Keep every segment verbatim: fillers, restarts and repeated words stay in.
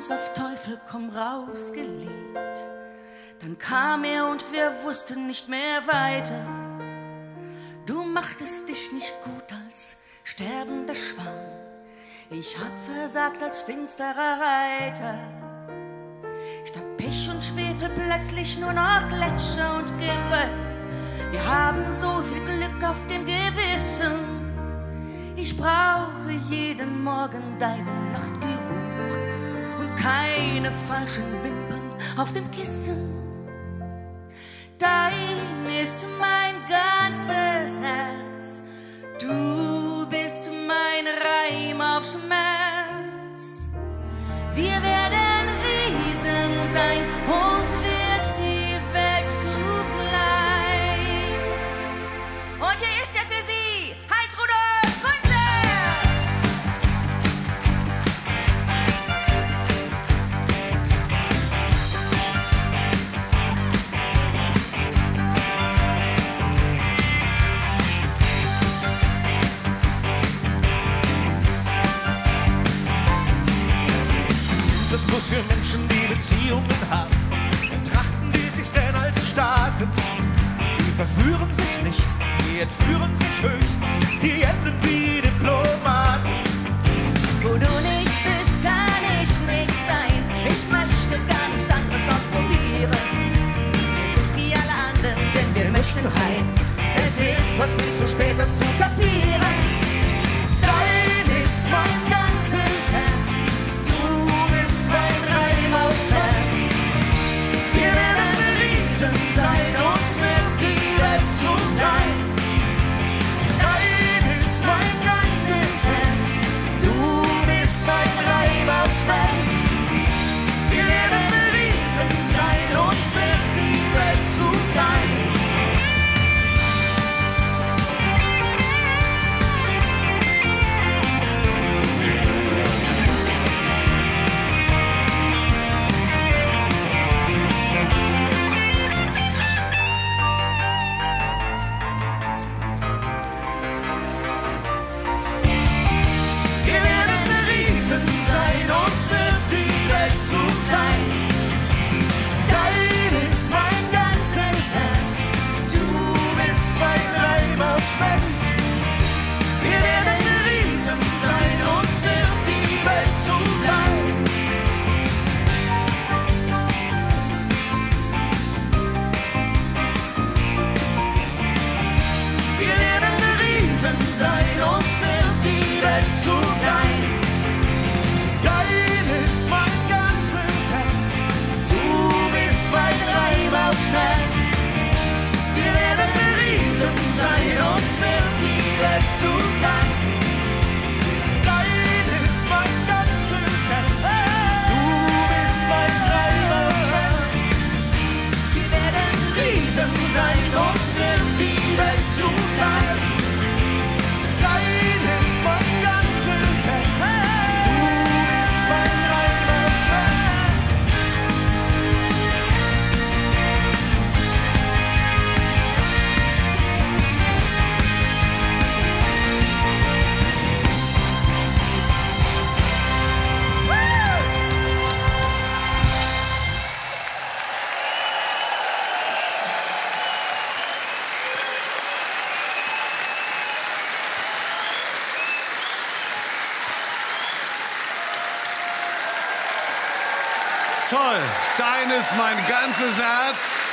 uns auf Teufel komm raus geliebt. Dann kam er und wir wussten nicht mehr weiter. Du machtest dich nicht gut als sterbender Schwamm. Ich hab versagt als finsterer Reiter. Statt Pech und Schwefel plötzlich nur noch Gletscher und Geröll. Wir haben so viel Glück auf dem Gewissen. Ich brauche jeden Morgen deinen Nachtgeruch und keine falschen Wimpern auf dem Kissen. Dein ist mein ganzes Herz. Du bist mein Reim auf Schmerz. Wir werden Riesen sein, uns wird die Welt zu klein. Und hier ist er für Sie, Heinz-Rudolf Kunze! Das muss für Menschen, die Beziehungen haben. Betrachten die sich denn als Staaten? Die verführen sich nicht, die entführen sich höchstens, die enden wie Diplomaten. Wo du nicht bist, kann ich nicht sein. Ich möchte gar nichts anderes ausprobieren. Wir sind wie alle anderen, denn wir möchten heim. Es ist fast nie zu spät, das zu kapieren. Dein ist mein ganzes Herz. Du bist mein Reim aufs Herz. Wir werden Riesen sein, uns wird die Welt zu klein. Dein ist mein ganzes Herz. Du bist mein Reim aufs Herz. Wir werden Riesen sein, uns wird die Welt zu klein. Wir werden Riesen sein, uns wird die Welt zu klein. Dein ist mein ganzes Herz, du bist mein Reim aufs Herz. Wir werden Riesen sein, uns wird die Welt zu klein. Wir werden Riesen sein, uns wird die Welt zu klein. Dein ist mein ganzes Herz, du bist mein Reim aufs Herz. Wir werden Riesen sein, uns wird die Welt zu klein. Dein ist mein ganzes Herz, du bist mein Reim aufs Herz. Wir werden Riesen sein, uns wird die Welt zu klein. Dein ist mein ganzes Herz, du bist mein Reim aufs Herz. Toll, dein ist mein ganzes Herz.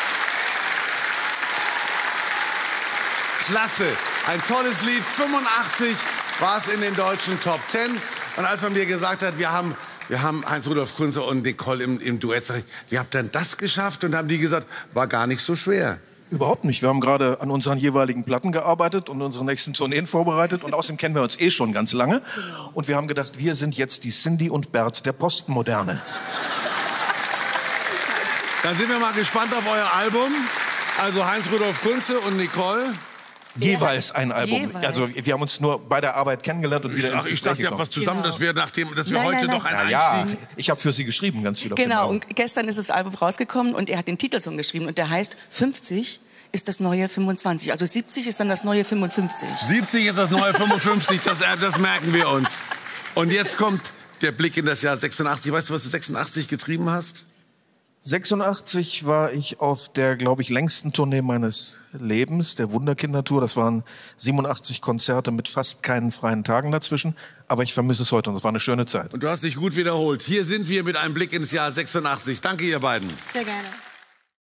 Klasse, ein tolles Lied. fünfundachtzig war es in den deutschen Top Ten. Und als man mir gesagt hat, wir haben, wir haben Heinz-Rudolf Kunze und Nicole im, im Duett, sag ich, wie habt ihr denn das geschafft? Und haben die gesagt, war gar nicht so schwer. Überhaupt nicht. Wir haben gerade an unseren jeweiligen Platten gearbeitet und unsere nächsten Tourneen vorbereitet. Und außerdem kennen wir uns eh schon ganz lange. Und wir haben gedacht, wir sind jetzt die Cindy und Bert der Postmoderne. Dann sind wir mal gespannt auf euer Album. Also Heinz-Rudolf Kunze und Nicole. Jeweils ein Album. Jeweils. Also wir haben uns nur bei der Arbeit kennengelernt und wieder ins Ach, ich Gespräch dachte, ihr habt gekommen. was zusammen, Genau. dass wir, nachdem, dass wir Nein, heute nein, noch einen nein. Ja, Einstieg... ich habe für sie geschrieben, ganz viel auf dem Genau, Album. und gestern ist das Album rausgekommen und er hat den Titelsong geschrieben und der heißt fünfzig ist das neue fünfundzwanzig. Also siebzig ist dann das neue fünfundfünfzig. siebzig ist das neue fünfundfünfzig, das, äh, das merken wir uns. Und jetzt kommt der Blick in das Jahr sechsundachtzig. Weißt du, was du sechsundachtzig getrieben hast? sechsundachtzig war ich auf der, glaube ich, längsten Tournee meines Lebens, der Wunderkinder-Tour. Das waren siebenundachtzig Konzerte mit fast keinen freien Tagen dazwischen. Aber ich vermisse es heute und es war eine schöne Zeit. Und du hast dich gut wiederholt. Hier sind wir mit einem Blick ins Jahr sechsundachtzig. Danke, ihr beiden. Sehr gerne.